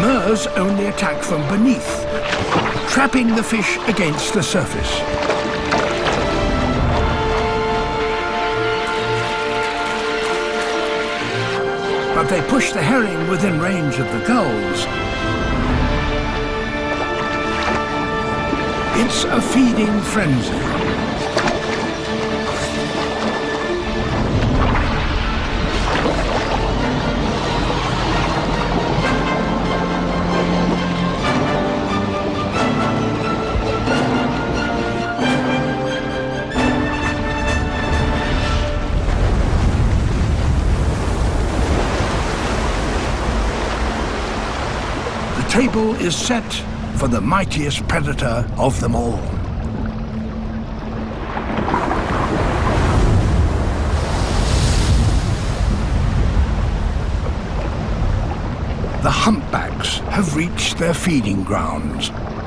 Murs only attack from beneath, trapping the fish against the surface. But they push the herring within range of the gulls. It's a feeding frenzy. The table is set for the mightiest predator of them all. The humpbacks have reached their feeding grounds.